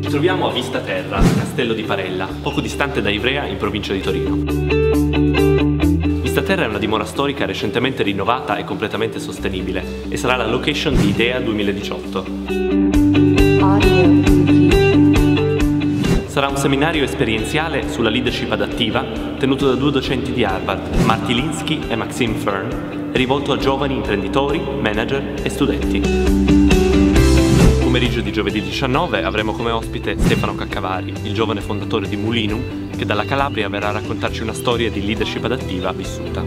troviamo a Vista Terra, Castello di Parella, poco distante da Ivrea, in provincia di Torino. Vista Terra è una dimora storica recentemente rinnovata e completamente sostenibile e sarà la location di IDEA 2018. Sarà un seminario esperienziale sulla leadership adattiva tenuto da due docenti di Harvard, Marty Linsky e Maxime Fern, rivolto a giovani imprenditori, manager e studenti. Pomeriggio di giovedì 19 avremo come ospite Stefano Caccavari, il giovane fondatore di Mulinum, che dalla Calabria verrà a raccontarci una storia di leadership adattiva vissuta.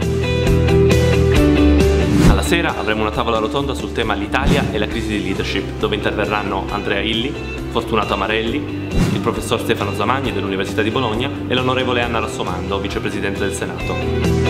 Alla sera avremo una tavola rotonda sul tema l'Italia e la crisi di leadership, dove interverranno Andrea Illi, Fortunato Amarelli, il professor Stefano Zamagni dell'Università di Bologna e l'onorevole Anna Rossomando, vicepresidente del Senato.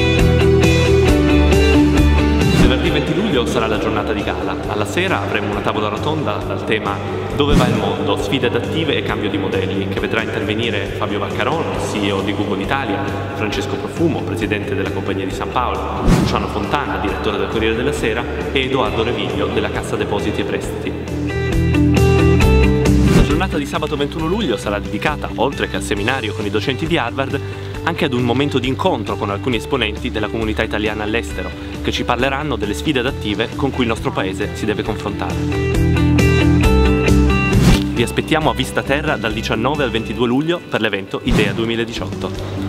Venerdì 20 luglio sarà la giornata di gala. Alla sera avremo una tavola rotonda dal tema Dove va il mondo? Sfide adattive e cambio di modelli, che vedrà intervenire Fabio Vaccaron, CEO di Google Italia, Francesco Profumo, presidente della Compagnia di San Paolo, Luciano Fontana, direttore del Corriere della Sera, e Edoardo Reviglio della Cassa Depositi e Prestiti. La giornata di sabato 21 luglio sarà dedicata, oltre che al seminario con i docenti di Harvard, anche ad un momento di incontro con alcuni esponenti della comunità italiana all'estero, che ci parleranno delle sfide adattive con cui il nostro paese si deve confrontare. Vi aspettiamo a Vista Terra dal 19 al 22 luglio per l'evento IDEA 2018.